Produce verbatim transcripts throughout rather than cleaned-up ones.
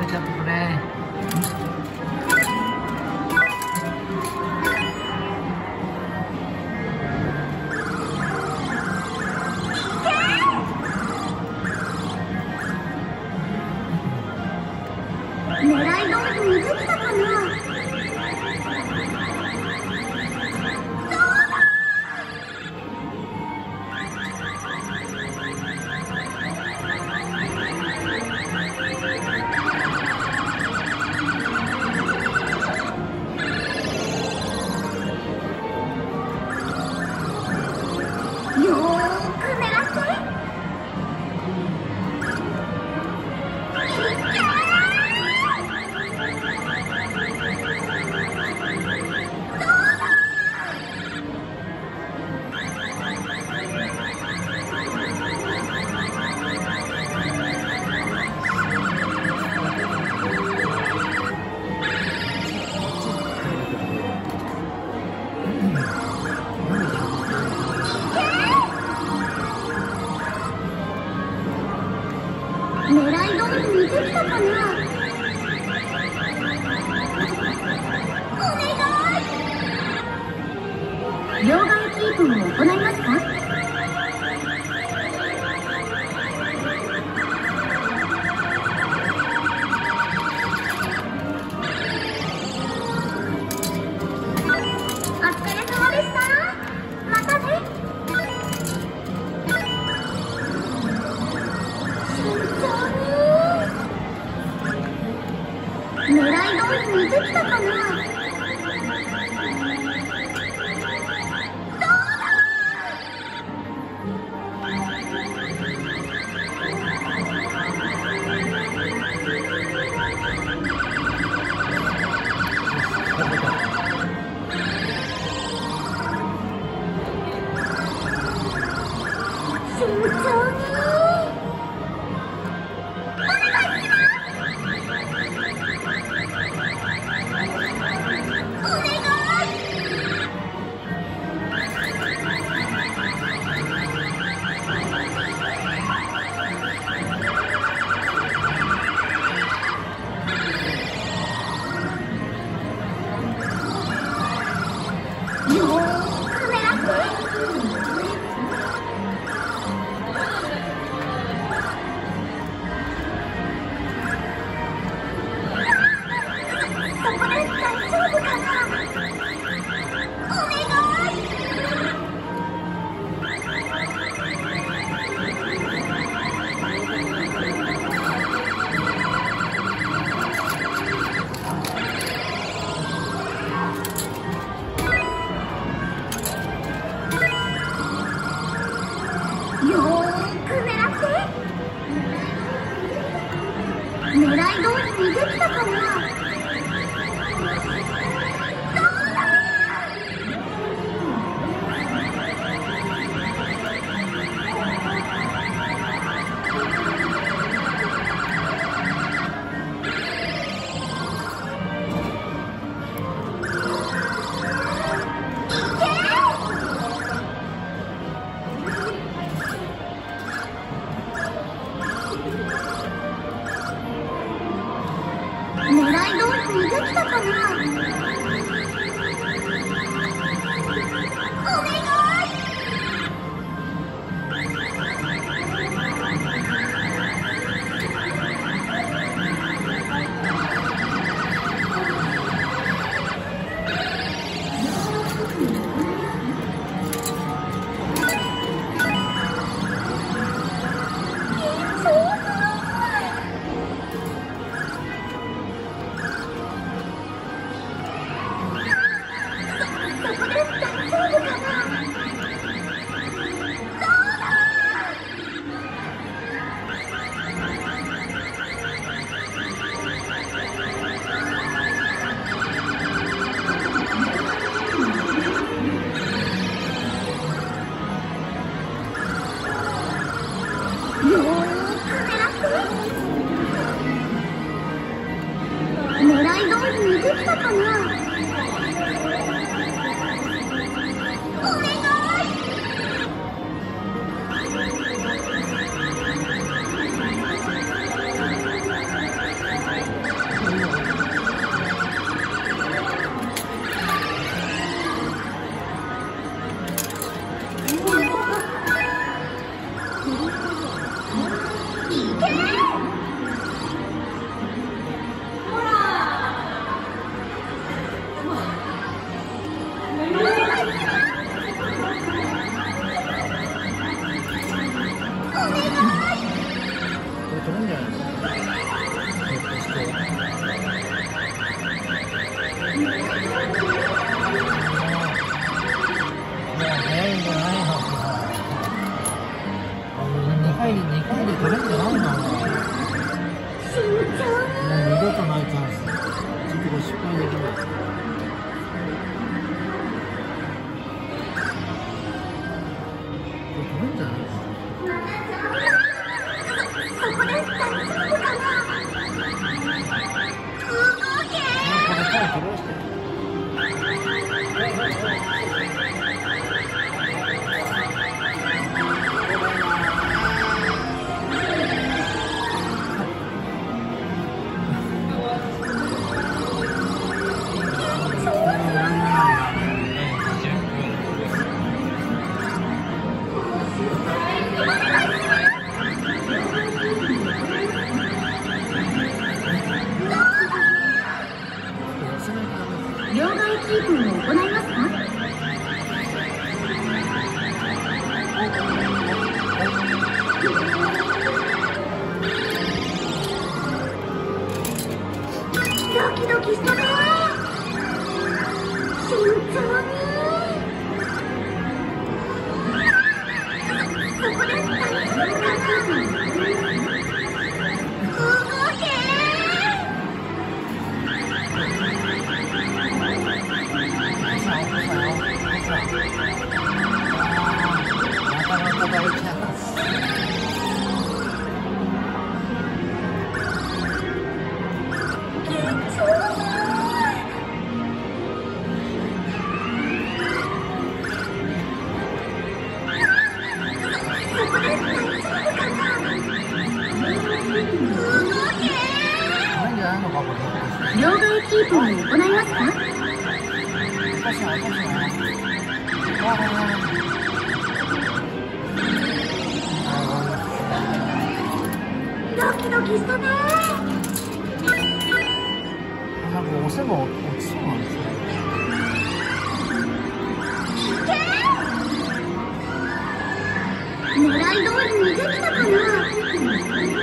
ちゃってくれ。 狙い通りにできたかな。両眼キープを行いますか？お疲れ様でした。またね。慎重に。狙い通りにできたかな？狙い通りにできたかな？できたかな？お願い。 取れんじゃないの？ 慎重に。 もう二度とないチャンス。ちょっとこれ失敗できない。これ取れんじゃない？ ここで大丈夫かな？動け。 これさえ取ろうしてる。 両替キープを行いますか？ドキドキしたね。慎重に。ここで大丈夫かな？動け。 なかなか大チャンス。 両替キープを行いますか？ おかしいな、おかしいな。 ドキドキしたね。 なんか押せば落ちそうなんですよ。 狙い通りにできたかな？お願い。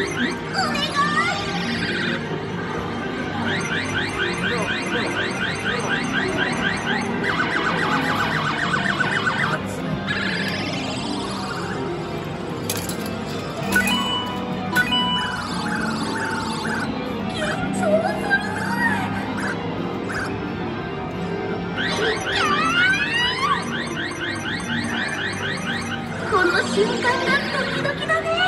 この瞬間がドキドキだね。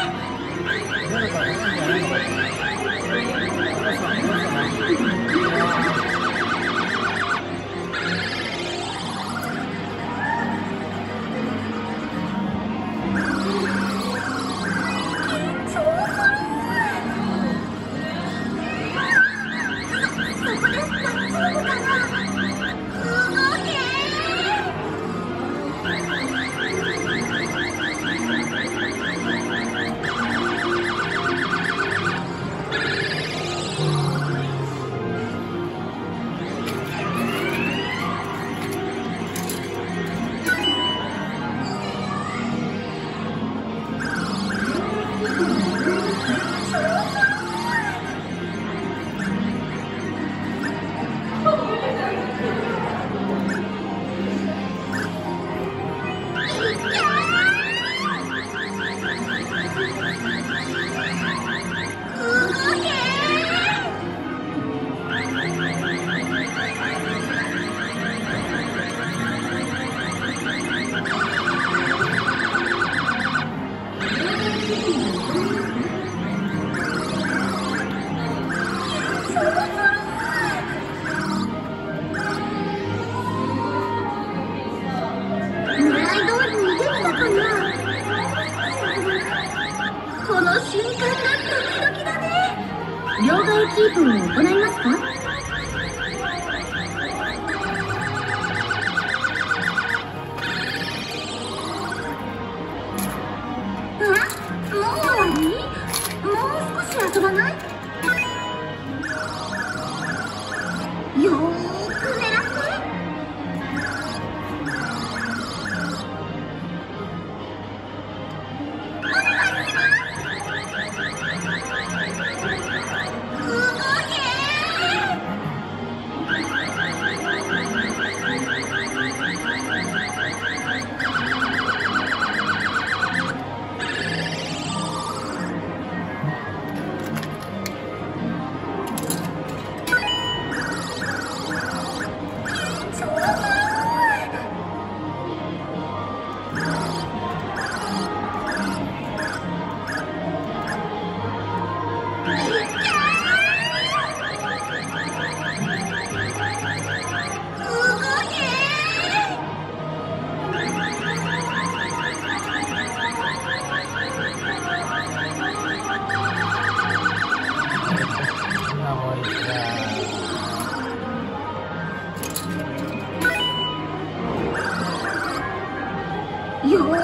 この瞬間がドキドキだね。両替キープを行いますか？え？もう終わり？もう少し遊ばない？よーく狙って。 よーく狙って。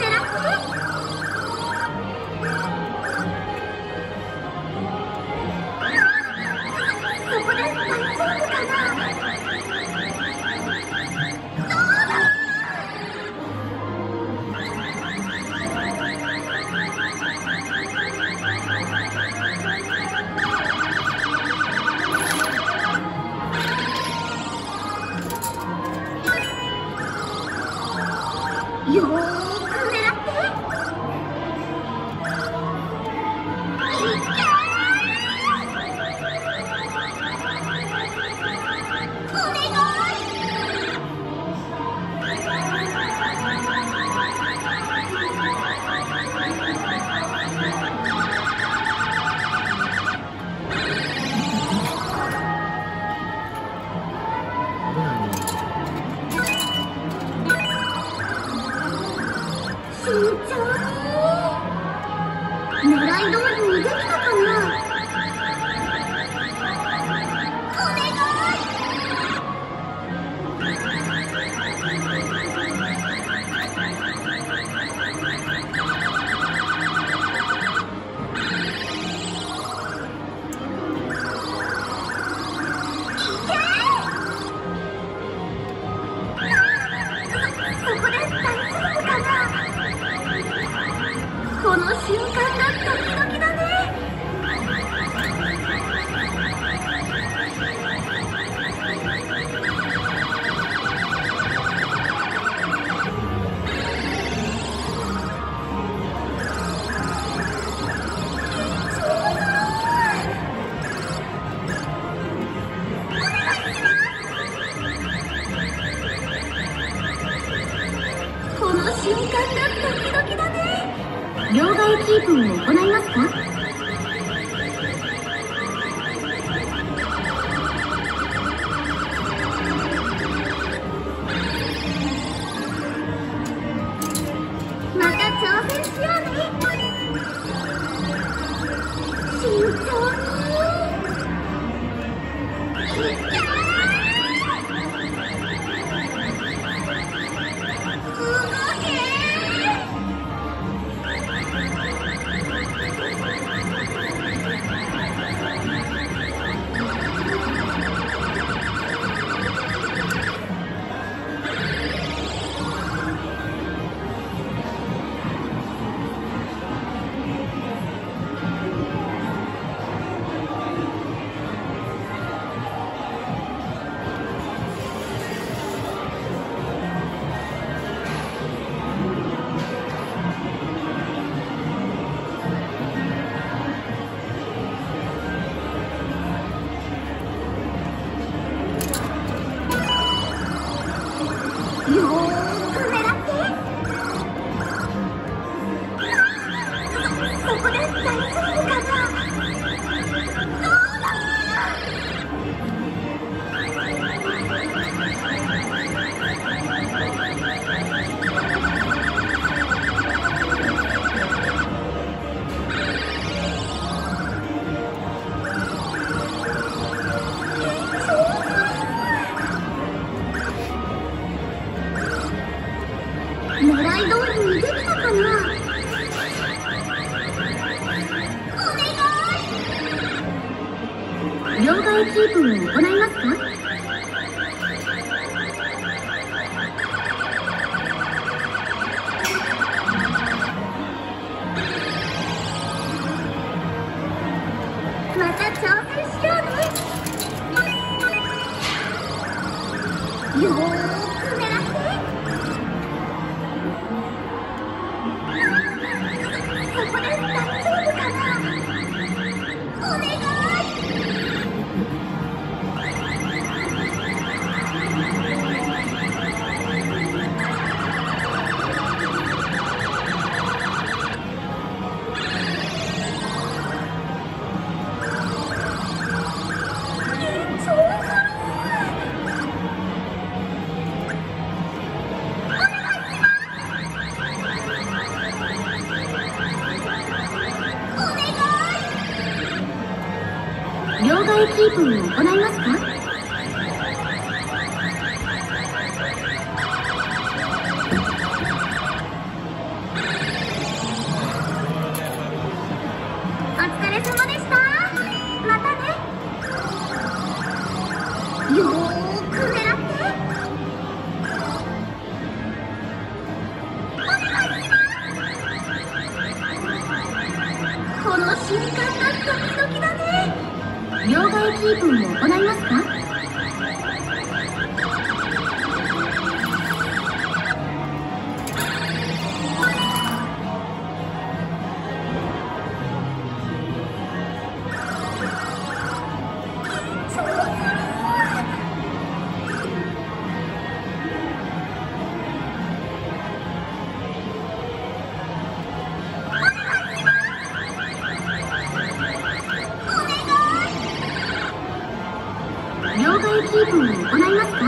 そこで大丈夫かな。よーく狙って。慎重に。狙い通りにできたかな。お願い。そこで大丈夫かな。この瞬間がドキドキだね。この瞬間がドキドキだね。両替キープを行いますか。また挑戦しようね。慎重に。よーく狙って。そこで大丈夫かな。どうだ。狙い通りにできたかな。お願い。両替キープを行いますか。また挑戦しようね。よーく狙って。そこで大丈夫かな。お願い。 両替キープを行いますか？お疲れ様でした。またね。よーく狙って。お願いします。この瞬間がドキドキだね。両替キープを行いますか？両替キープを行いますか？